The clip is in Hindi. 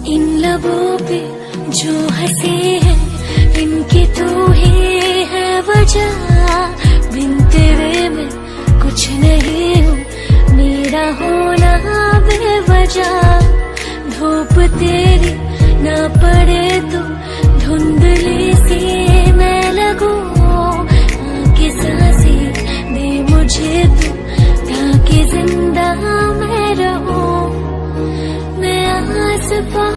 इन लबों पे जो हंसे हैं इनकी तू ही है वजह। बिन तेरे मैं कुछ नहीं हूँ, मेरा होना बेवजह। धूप तेरी ना पड़े तो धुंधली सी मैं लगूं।